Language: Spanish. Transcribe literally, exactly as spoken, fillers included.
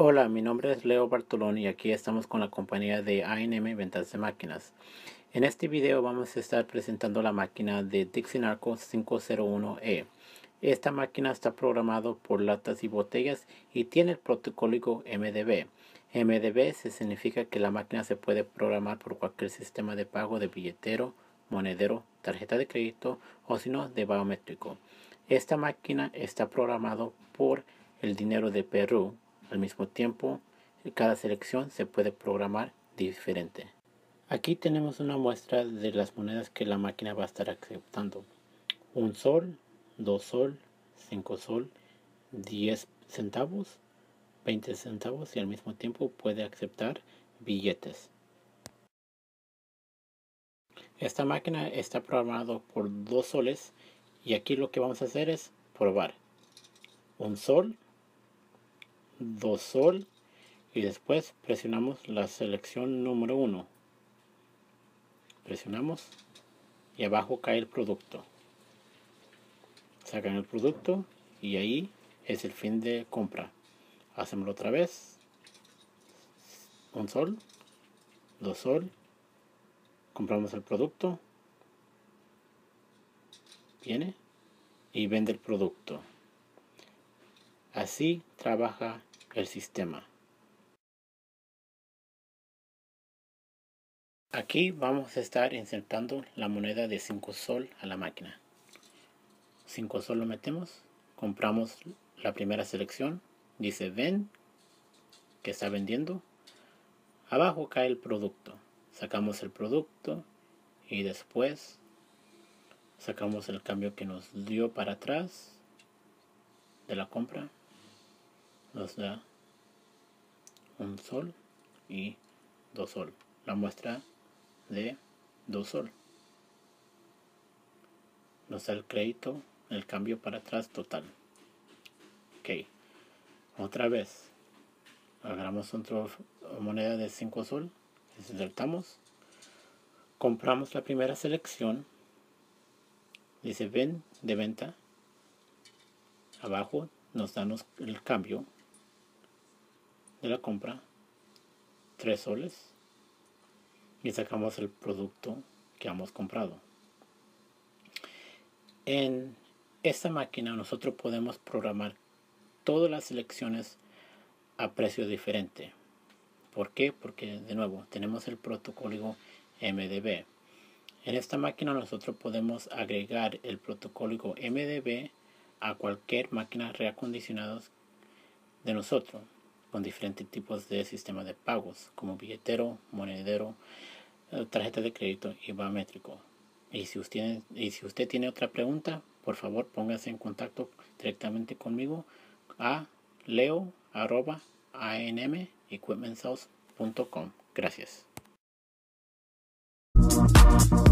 Hola, mi nombre es Leo Bartolón y aquí estamos con la compañía de A N M Ventas de Máquinas. En este video vamos a estar presentando la máquina de Dixie Narco cinco cero uno E. Esta máquina está programada por latas y botellas y tiene el protocolo M D B. M D B se significa que la máquina se puede programar por cualquier sistema de pago de billetero, monedero, tarjeta de crédito o si no de biométrico. Esta máquina está programada por el dinero de Perú. Al mismo tiempo, cada selección se puede programar diferente. Aquí tenemos una muestra de las monedas que la máquina va a estar aceptando. Un sol, dos sol, cinco sol, diez centavos, veinte centavos y al mismo tiempo puede aceptar billetes. Esta máquina está programada por dos soles y aquí lo que vamos a hacer es probar. Un sol, dos sol y después presionamos la selección número uno. Presionamos y abajo cae el producto. Sacan el producto y ahí es el fin de compra. Hacemos otra vez. Un sol, dos sol. Compramos el producto. Viene y vende el producto. Así trabaja el sistema. Aquí vamos a estar insertando la moneda de cinco sol a la máquina. cinco sol lo metemos, compramos la primera selección, dice ven, que está vendiendo. Abajo cae el producto, sacamos el producto y después sacamos el cambio que nos dio para atrás de la compra. Nos da un sol y dos sol. La muestra de dos sol. Nos da el crédito, el cambio para atrás total. Ok. Otra vez. Agarramos otra moneda de cinco sol. Insertamos. Compramos la primera selección. Dice ven de venta. Abajo nos dan el cambio de la compra. tres soles. Y sacamos el producto que hemos comprado. En esta máquina nosotros podemos programar todas las selecciones a precio diferente. ¿Por qué? Porque de nuevo tenemos el protocolo M D B. En esta máquina nosotros podemos agregar el protocolo M D B a cualquier máquina reacondicionada de nosotros con diferentes tipos de sistemas de pagos como billetero, monedero, tarjeta de crédito y biométrico. Y si usted, y si usted tiene otra pregunta, por favor póngase en contacto directamente conmigo a leo arroba a n m equipment sales punto com. Gracias.